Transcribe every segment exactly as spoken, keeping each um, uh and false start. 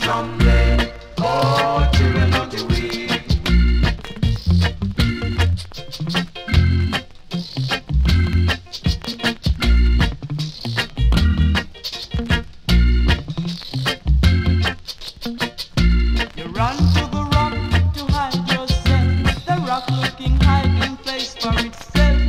someday. Oh, children, don't you weep. You run to the rock to hide yourself, the rock looking hiding place for itself.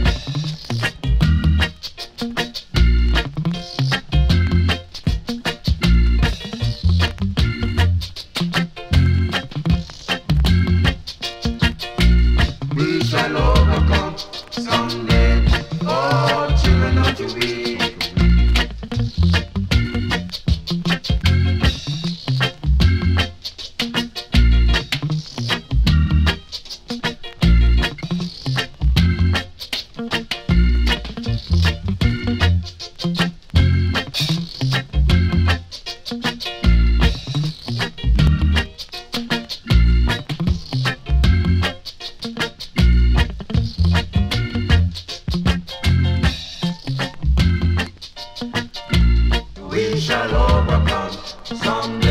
We shall overcome someday. Oh, children, don't you weep. We shall overcome someday.